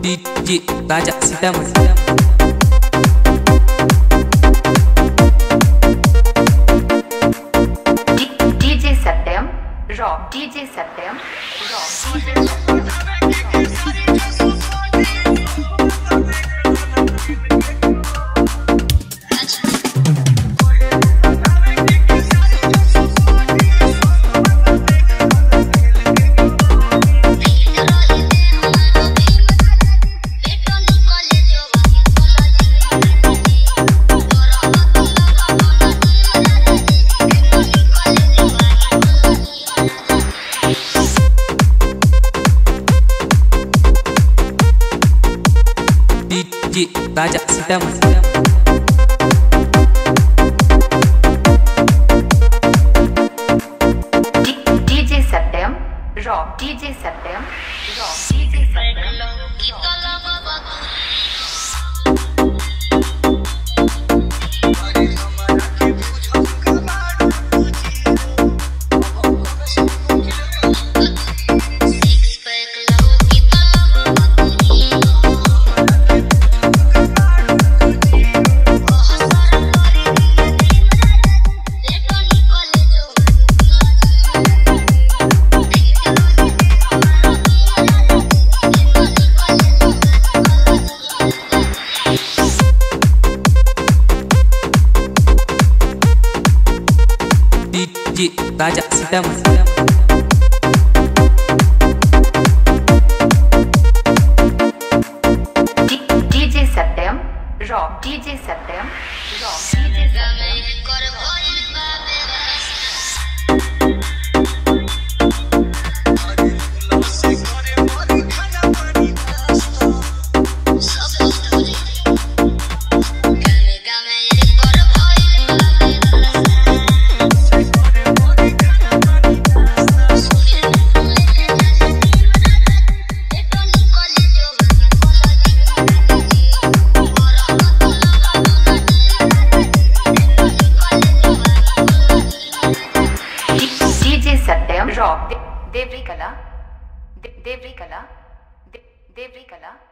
DJ Raja Sitamarhi. DJ Satyam rock, DJ Satyam rock. DJ Raja Sitamarhi. DJ Satyam rock, DJ Satyam rock, DJ Satyam rock. DJ Raja Sitamarhi. DJ Satyam rock, DJ Satyam rock, DJ Satyam. Rock Deori Kala, देवरी कला, देवरी कला।